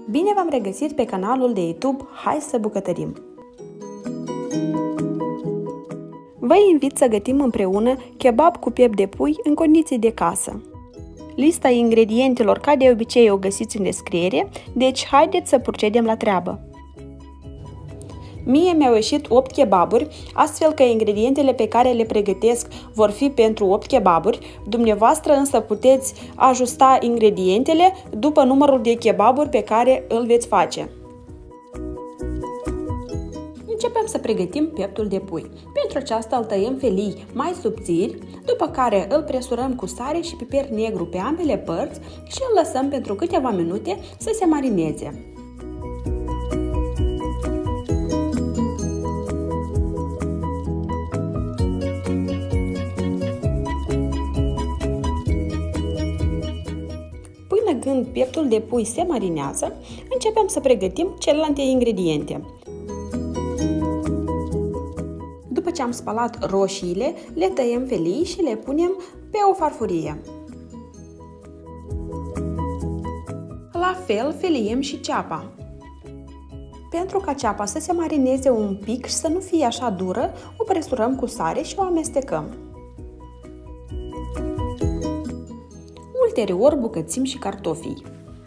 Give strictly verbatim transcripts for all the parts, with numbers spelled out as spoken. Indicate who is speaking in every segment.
Speaker 1: Bine v-am regăsit pe canalul de YouTube Hai să bucătărim! Vă invit să gătim împreună kebab cu piept de pui în condiții de casă. Lista ingredientelor, ca de obicei, o găsiți în descriere, deci haideți să procedem la treabă. Mie mi-au ieșit opt kebaburi, astfel că ingredientele pe care le pregătesc vor fi pentru opt kebaburi, dumneavoastră însă puteți ajusta ingredientele după numărul de kebaburi pe care îl veți face. Începem să pregătim pieptul de pui. Pentru aceasta îl tăiem felii mai subțiri, după care îl presurăm cu sare și piper negru pe ambele părți și îl lăsăm pentru câteva minute să se marineze. Până când pieptul de pui se marinează, începem să pregătim celelalte ingrediente. După ce am spălat roșiile, le tăiem felii și le punem pe o farfurie. La fel feliem și ceapa. Pentru ca ceapa să se marineze un pic și să nu fie așa dură, o presurăm cu sare și o amestecăm. Ulterior bucățim și cartofii.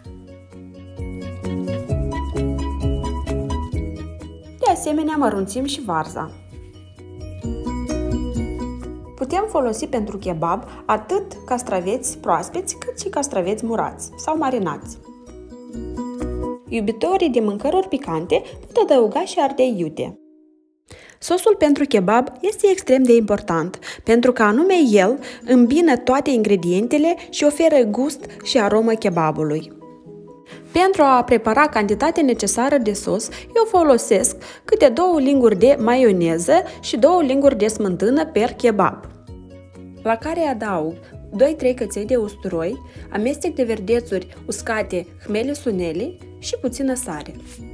Speaker 1: De asemenea, mărunțim și varza. Putem folosi pentru kebab atât castraveți proaspeți cât și castraveți murați sau marinați. Iubitorii de mâncăruri picante pot adăuga și ardei iute. Sosul pentru kebab este extrem de important, pentru că anume el îmbină toate ingredientele și oferă gust și aromă kebabului. Pentru a prepara cantitatea necesară de sos, eu folosesc câte două linguri de maioneză și două linguri de smântână per kebab, la care adaug doi-trei căței de usturoi, amestec de verdețuri uscate, hmele sunele și puțină sare.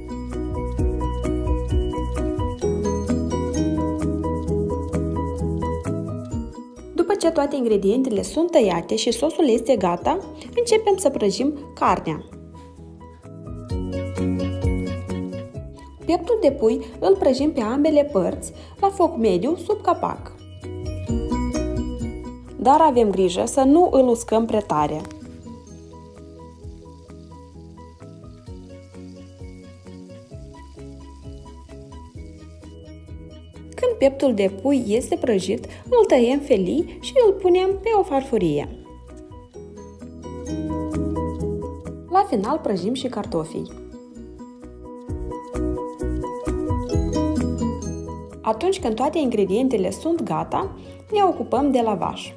Speaker 1: După ce toate ingredientele sunt tăiate și sosul este gata, începem să prăjim carnea. Pieptul de pui îl prăjim pe ambele părți la foc mediu sub capac. Dar avem grijă să nu îl uscăm prea tare. Când pieptul de pui este prăjit, îl tăiem felii și îl punem pe o farfurie. La final prăjim și cartofii. Atunci când toate ingredientele sunt gata, ne ocupăm de lavaș.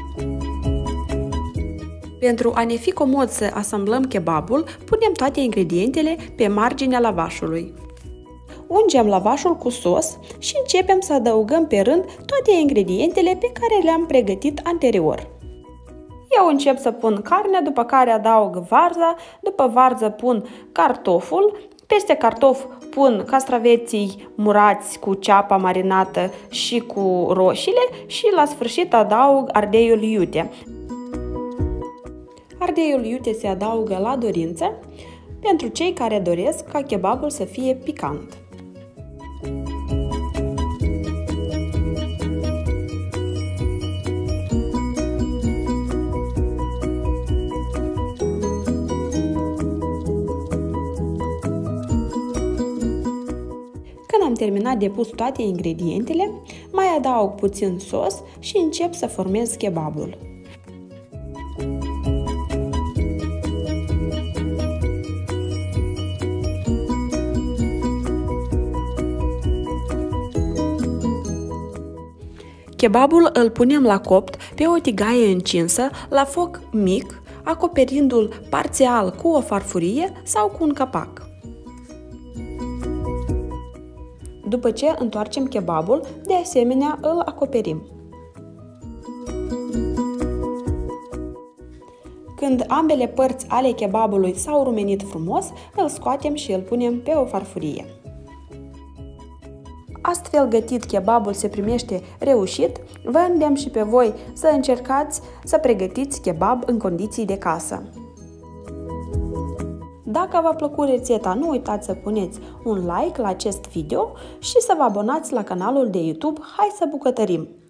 Speaker 1: Pentru a ne fi comod să asamblăm kebabul, punem toate ingredientele pe marginea lavașului. Ungem lavașul cu sos și începem să adăugăm pe rând toate ingredientele pe care le-am pregătit anterior. Eu încep să pun carnea, după care adaug varza, după varză pun cartoful, peste cartof pun castraveții murați cu ceapa marinată și cu roșiile și la sfârșit adaug ardeiul iute. Ardeiul iute se adaugă la dorință pentru cei care doresc ca kebabul să fie picant. Când am terminat de pus toate ingredientele, mai adaug puțin sos și încep să formez kebabul. Kebabul îl punem la copt pe o tigaie încinsă la foc mic, acoperindu-l parțial cu o farfurie sau cu un capac. După ce întoarcem kebabul, de asemenea îl acoperim. Când ambele părți ale kebabului s-au rumenit frumos, îl scoatem și îl punem pe o farfurie. Astfel gătit, kebabul se primește reușit. Vă îndemn și pe voi să încercați să pregătiți kebab în condiții de casă. Dacă v-a plăcut rețeta, nu uitați să puneți un like la acest video și să vă abonați la canalul de YouTube Hai să bucătărim!